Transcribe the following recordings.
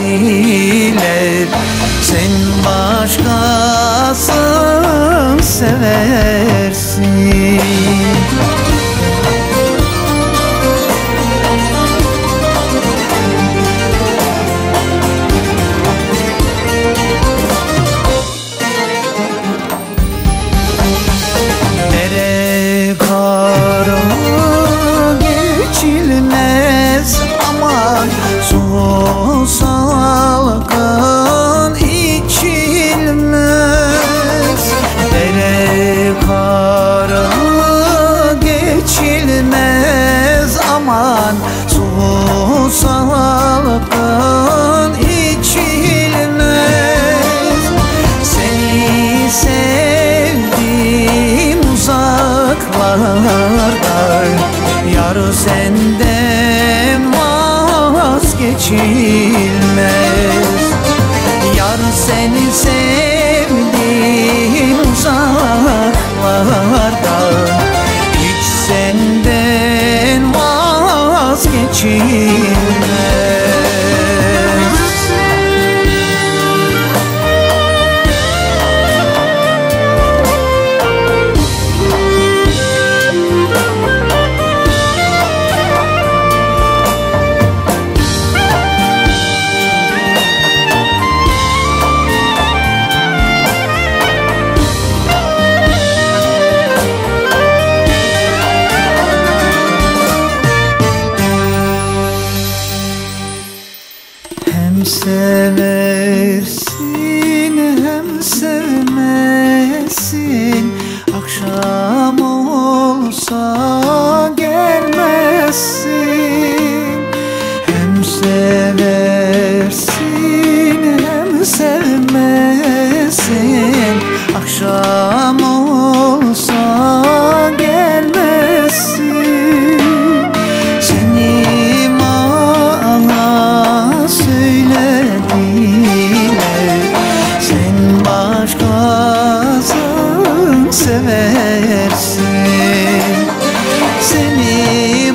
dediler. Sen başkasını seversin. Dere kara geçilmez, aman su salgın içilmez. Dere kara geçilmez, aman su salgın içilmez. Seni sevdim uzaklarda, yar senden vazgeçilmez. Yar seni sevdim uzaklarda, hiç senden vazgeçilmez. Hem seversin hem sevmezsin, akşam olsa gelmezsin. Hem seversin hem sevmezsin, akşam olsa gelmezsin. Seni söylediler, sen başkasını seversin. Seni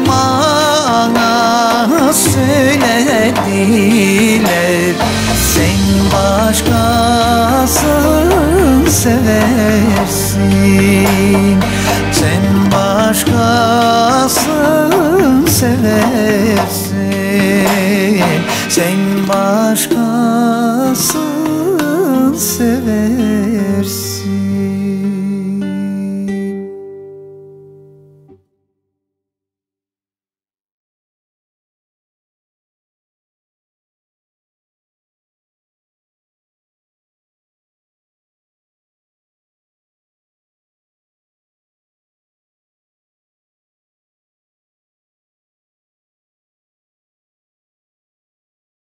bana söylediler, sen başkasını seversin. Sen başkasını seversin. Sen başkasını seversin.